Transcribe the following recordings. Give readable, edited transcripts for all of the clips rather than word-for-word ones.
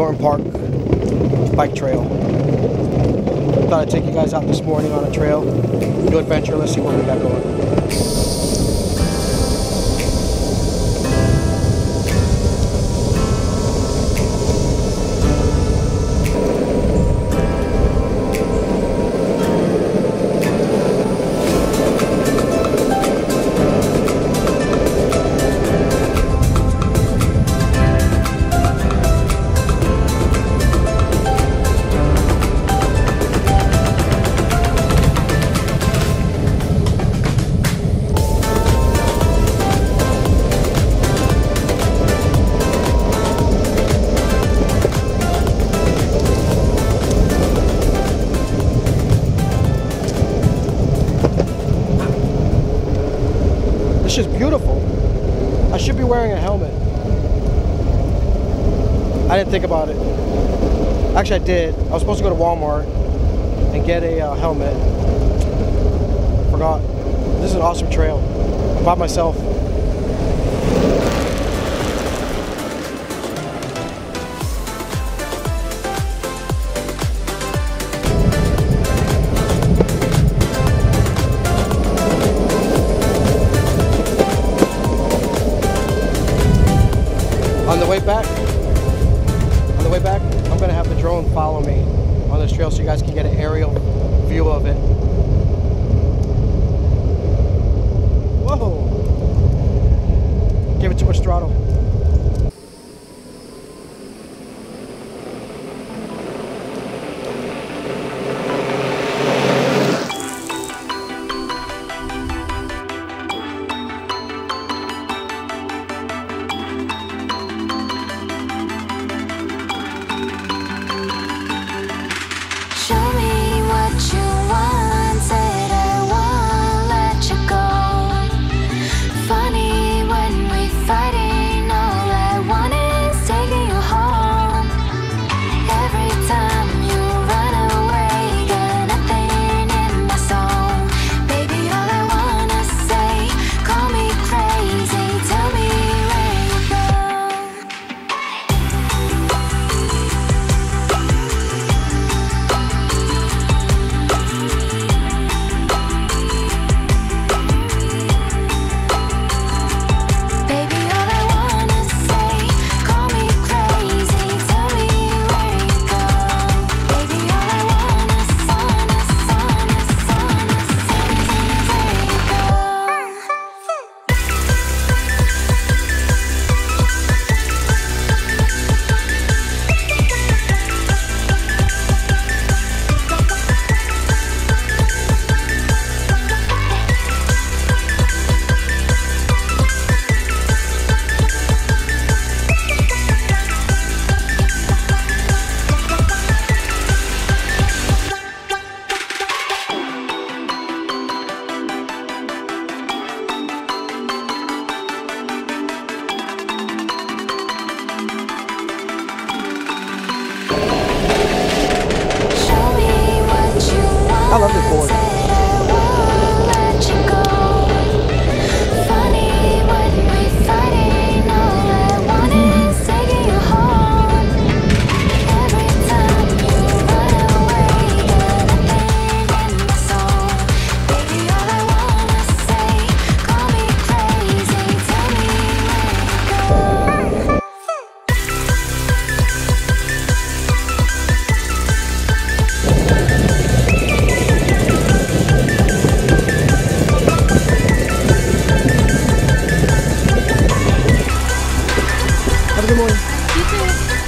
Thornton Park bike trail. Thought I'd take you guys out this morning on a trail, new adventure. Let's see what we got going. It's just beautiful. I should be wearing a helmet. I didn't think about it. Actually, I did. I was supposed to go to Walmart and get a helmet. Forgot. This is an awesome trail. I'm by myself. On the way back, I'm gonna have the drone follow me on this trail so you guys can get an aerial view of it. Whoa! Give it too much throttle. I love this board. Good morning. You too.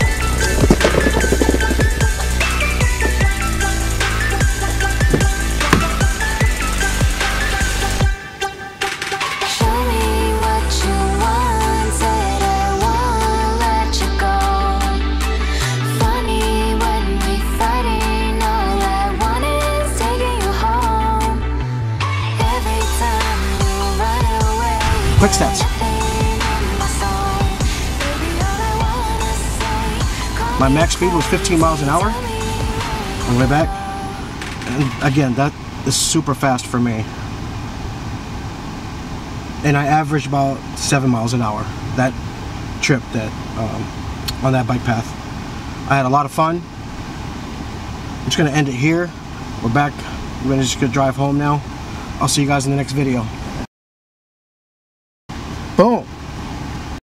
Show me what you want, said I won't let you go. Funny when we fighting, all I want is taking you home. Every time you run away. Quick steps. My max speed was 15 miles an hour on the way back. And again, that is super fast for me. And I averaged about 7 miles an hour that trip, that on that bike path. I had a lot of fun. I'm just gonna end it here. We're back. We're just gonna drive home now. I'll see you guys in the next video.